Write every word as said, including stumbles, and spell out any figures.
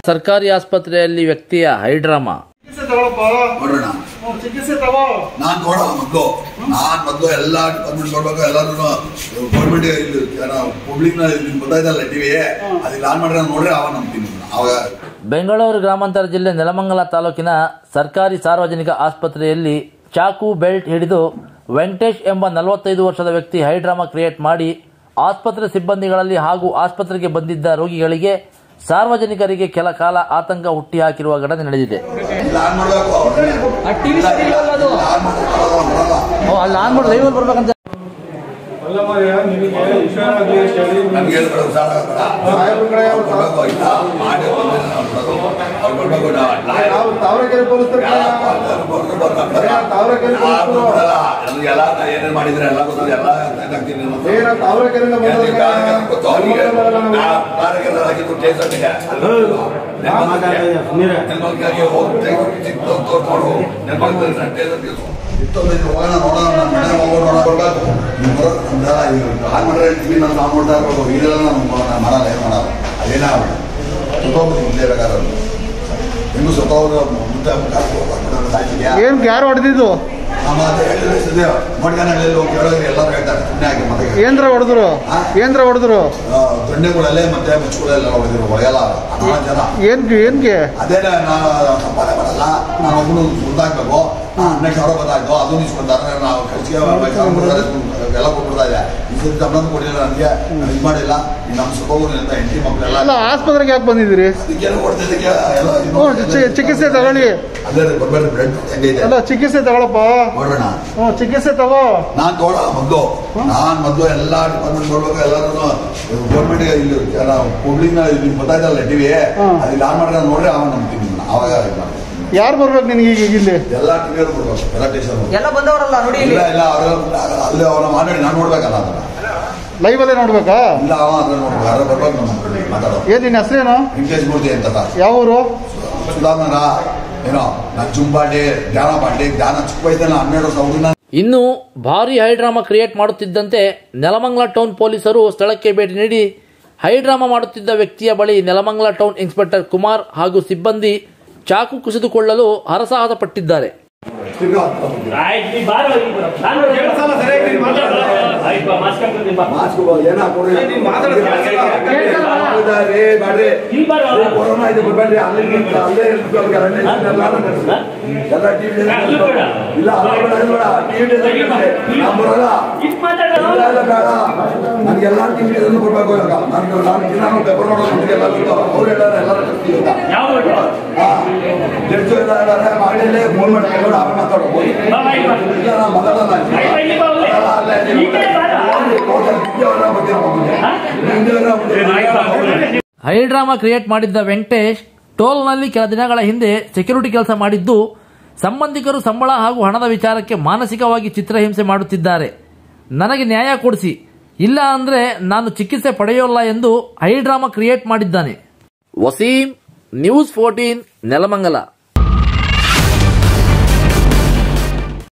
ಸರ್ಕಾರಿ ಆಸ್ಪತ್ರೆಯಲ್ಲಿ ವ್ಯಕ್ತಿಯ ಹೈಡ್ರಾಮಾ. ಚಿಕಿತ್ಸೆ ತಗೋ ನಾನು ಕೊಡ ಮದ್ದು ನಾನು ಮೊದಲು ಎಲ್ಲ ಡಿಪಾರ್ಟ್ಮೆಂಟ್ ಕೊಡ್ಬೇಕು ಎಲ್ಲರೂ ಗೌರ್ಮೆಂಟ್ ಪಬ್ಲಿಕ್ ಗೊತ್ತಾಯ್ತಲ್ಲ ಟಿವಿ ಅದಕ್ಕೆ ಲಾನ್ ಮಾಡ್ರೆ ನೋಡ್ರೆ ಅವ ನಂಬ್ತೀನಿ ಅವಾಗ. ಬೆಂಗಳೂರು ಗ್ರಾಮಾಂತರ ಜಿಲ್ಲೆ ನೆಲಮಂಗಲ ತಾಲೂಕಿನ ಸರ್ಕಾರಿ ಸಾರ್ವಜನಿಕ ಆಸ್ಪತ್ರೆಯಲ್ಲಿ ಚಾಕು ಬೆಲ್ಟ್ ಹಿಡಿದು ವೆಂಕಟೇಶ್ ಎಂಬ ನಲವತ್ತೈದು ವರ್ಷದ ವ್ಯಕ್ತಿ ಹೈಡ್ರಾಮಾ ಕ್ರಿಯೇಟ್ ಮಾಡಿ ಆಸ್ಪತ್ರೆ ಸಿಬ್ಬಂದಿಗಳಲ್ಲಿ ಹಾಗೂ ಆಸ್ಪತ್ರೆಗೆ ಬಂದಿದ್ದ ರೋಗಿಗಳಿಗೆ ಸಾರ್ವಜನಿಕರಿಗೆ ಕೆಲ ಕಾಲ ಆತಂಕ ಹುಟ್ಟಿಹಾಕಿರುವ ಘಟನೆ ನಡೆದಿದೆ. ಏನೇನು ಮಾಡಿದ್ರೆ ಎಲ್ಲ ಗೊತ್ತಿದೆ ಎಲ್ಲ ಮಾಡಲ್ಲ ಏನು ಮಾಡಲ್ಲ ಅದೇನ ಬೇಕಾದ್ರೆ ಹೆಂಗು ಸತ್ತೋಗ ಏನ್ ಯಾರು ಹೊಡೆದಿದ್ದು ಏನ್ರ ಹೊಡೆದ್ರು ಏನ್ರ ಹೊಡೆದ್ರು ದೊಣ್ಣೆಗಳಲ್ಲೇ ಮತ್ತೆ ಮುಚ್ಚುಗಳೆಲ್ಲ ಹೊಡೆದಿರು ಹೊಡೆಯಲ್ಲ ಜನ ಏನ್ ಏನ್ಗೆ ಅದೇನ ನಾನು ಸಂಪಾದನೆ ಮಾಡಲ್ಲ ನಾನು ಒಬ್ಬನು ಮುಂದಾಕ್ಬೇಕು ಹನ್ನೆರಡು ಸಾವಿರ ಗೊತ್ತಾಯ್ತು ಅದು ನಿಸ್ಕೊಂತಾರೆ ನಾವು ಖರ್ಚಿಗೆ ಎಲ್ಲ ಕೊಟ್ಬಿಡ್ತಾ ಇದೆ ಈ ಗಮನ ಕೊಡಿಲ್ಲ ನನಗೆ ಇದು ಮಾಡಿಲ್ಲ ನಮ್ಮ ಸುಖವು ಹೆಂಡತಿ ಮಕ್ಕಳೆಲ್ಲ ಆಸ್ಪತ್ರೆಗೆ ಯಾಕೆ ಬಂದಿದ್ದೀರಿ? ಅದಕ್ಕೇನು ಕೊಡ್ತಿದ್ದಕ್ಕೆ ಚಿಕಿತ್ಸೆ ತಗೊಳ್ಳಿ. ಅದೇ ಬರ್ಬೇಡ್ರಿ ಬ್ಲಡ್ ಹೆಂಗೈತೆ ಅಲ್ಲ ಚಿಕಿತ್ಸೆ ತಗೊಳಪ್ಪ ನೋಡೋಣ. ಹ್ಞೂ ಚಿಕಿತ್ಸೆ ತಗೋ. ನಾನ್ ತಗೊಳ ಮೊದಲು ನಾನ್ ಮೊದಲು ಎಲ್ಲಾ ಡಿಪಾರ್ಟ್ಮೆಂಟ್ ಕೊಡ್ಬೇಕು ಎಲ್ಲರೂ ಗೌರ್ಮೆಂಟ್ ಇಲ್ಲಿ ಪಬ್ಲಿಕ್ ಗೊತ್ತಾಯ್ತಲ್ಲ ಟಿವಿ ಅದಕ್ಕೆ ಲಾನ್ ಮಾಡ್ರೆ ನೋಡ್ರೆ ಅವ ನಂಬ್ತೀನಿ ಅವಾಗ ಯಾರು ಬರ್ಬೇಕು ನಿನ್ಗೆ ಈಗ ಇಲ್ಲಿ? ಎಲ್ಲ ಟಿವಿ ಬರ್ಬೇಕು ಎಲ್ಲ ಸ್ಟೇಷನ್ ಎಲ್ಲ ಬಂದವರಲ್ಲ ನೋಡಿ. ಇಲ್ಲ ಇಲ್ಲ ಅವ್ರೆಲ್ಲ ಅಲ್ಲಿ ಅವ್ರ ಮಾತಾಡಿ ನಾನು ನೋಡ್ಬೇಕಲ್ಲ ಅದನ್ನ ಲೈವ್ ಅಲ್ಲೇ ನೋಡ್ಬೇಕಾ? ಇಲ್ಲ ಅವ ಅದ್ರ ನೋಡ್ಬೇಕು ಯಾರು ಬರ್ಬೇಕು ನಮ್ಮ ಮಾತಾಡೋ. ಏನ್ ನಿನ್ನ ಹೆಸರೇನು? ವೆಂಕಟೇಶ್ ಮೂರ್ತಿ ಅಂತ. ಯಾವ ಊರು? ಸುಧಾಮನ ಏನೋ ನಂಜುಂಬಾಡಿ ಜ್ಞಾನ ಪಾಂಡೆ ಜ್ಞಾನ ಚಿಕ್ಕ ವಯಸ್ಸಲ್ಲ ಹನ್ನೆರಡು ಸಾವಿರ. ಇನ್ನು ಭಾರಿ ಹೈಡ್ರಾಮಾ ಕ್ರಿಯೇಟ್ ಮಾಡುತ್ತಿದ್ದಂತೆ ನೆಲಮಂಗಲ ಟೌನ್ ಪೊಲೀಸರು ಸ್ಥಳಕ್ಕೆ ಭೇಟಿ ನೀಡಿ ಹೈಡ್ರಾಮಾ ಮಾಡುತ್ತಿದ್ದ ವ್ಯಕ್ತಿಯ ಬಳಿ ನೆಲಮಂಗಲ ಟೌನ್ ಇನ್ಸ್ಪೆಕ್ಟರ್ ಕುಮಾರ್ ಹಾಗೂ ಸಿಬ್ಬಂದಿ ಚಾಕು ಕುಸಿದುಕೊಳ್ಳಲು ಹರಸಾಹಸ ಪಟ್ಟಿದ್ದಾರೆ. ನನಗೆಲ್ಲ ಟಿವಿ ಕೊಡ್ಬೇಕು ನಾನು ಪೇಪರ್ ಮಾಡಲೇ ಫೋನ್ ಮಾಡಿ ಮಾತಾಡೋ ಹೈಡ್ರಾಮಾ ಕ್ರಿಯೇಟ್ ಮಾಡಿದ್ದ ವೆಂಕಟೇಶ್ ಟೋಲ್ನಲ್ಲಿ ಕೆಲ ದಿನಗಳ ಹಿಂದೆ ಸೆಕ್ಯೂರಿಟಿ ಕೆಲಸ ಮಾಡಿದ್ದು ಸಂಬಂಧಿಕರು ಸಂಬಳ ಹಾಗೂ ಹಣದ ವಿಚಾರಕ್ಕೆ ಮಾನಸಿಕವಾಗಿ ಚಿತ್ರಹಿಂಸೆ ಮಾಡುತ್ತಿದ್ದಾರೆ. ನನಗೆ ನ್ಯಾಯ ಕೊಡಿಸಿ, ಇಲ್ಲ ಅಂದ್ರೆ ನಾನು ಚಿಕಿತ್ಸೆ ಪಡೆಯೋಲ್ಲ ಎಂದು ಹೈಡ್ರಾಮಾ ಕ್ರಿಯೇಟ್ ಮಾಡಿದ್ದಾನೆ. Waseem, news fourteen, Nelamangala.